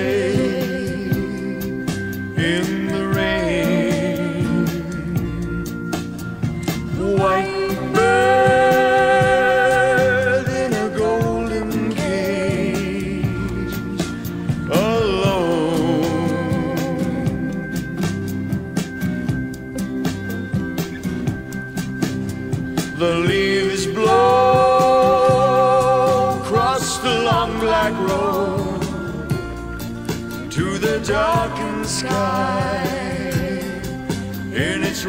in the rain. White bird in a golden cage, alone. The leaves blow across the long black road to the darkened sky in its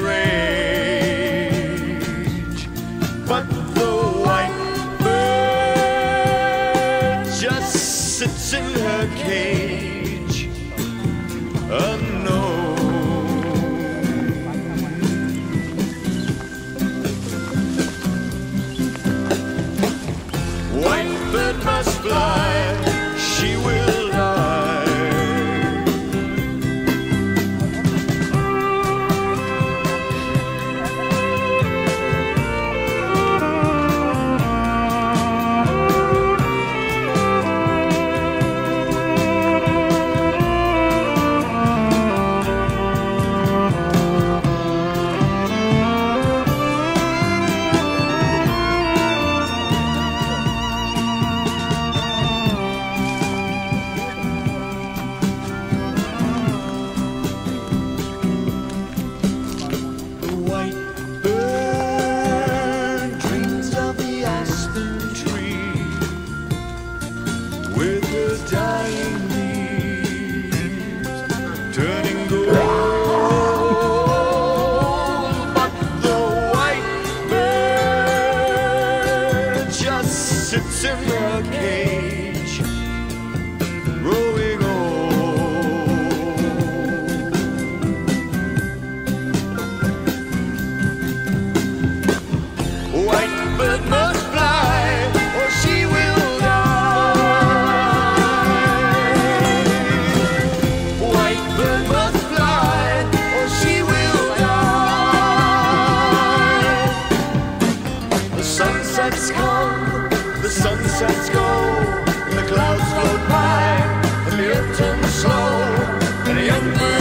rage. But the white bird just sits in her cage, unknown. White bird must fly, she will die. With the dying leaves turning gold, but the white bird just sits in her cage, growing old. White bird must fly, or she will. The sunsets go, and the clouds float by, and the earth turns slow, and the young bird